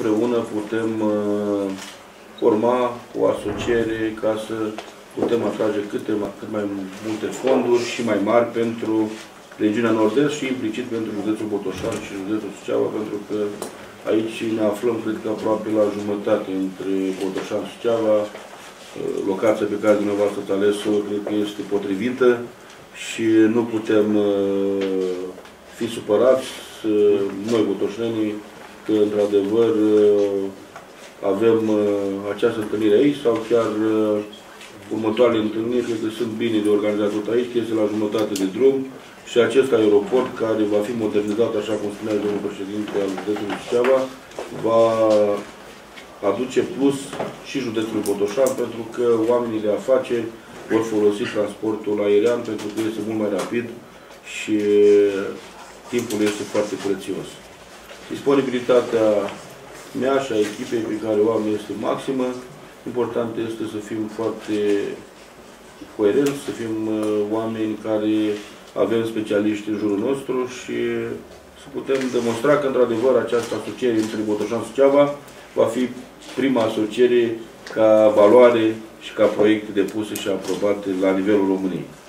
împreună putem forma o asociere ca să putem atrage cât mai multe fonduri și mai mari pentru regiunea Nord-Est și implicit pentru județul Botoșani și județul Suceava, pentru că aici ne aflăm, cred că, aproape la jumătate între Botoșani și Suceava. Locația pe care dumneavoastră ați ales-o, cred că este potrivită și nu putem fi supărați noi, botoșenii, că, într-adevăr, avem această întâlnire aici sau chiar următoarele întâlniri, cred că sunt bine de organizat tot aici, că este la jumătate de drum și acest aeroport, care va fi modernizat, așa cum spunea domnul președinte al județului Suceava, va aduce plus și județul Botoșani, pentru că oamenii de afaceri vor folosi transportul aerian, pentru că este mult mai rapid și timpul este foarte prețios. Disponibilitatea mea și a echipei pe care o am este maximă. Important este să fim foarte coerenți, să fim oameni care avem specialiști în jurul nostru și să putem demonstra că, într-adevăr, această asociere între Botoșani și Suceava va fi prima asociere ca valoare și ca proiecte depuse și aprobate la nivelul României.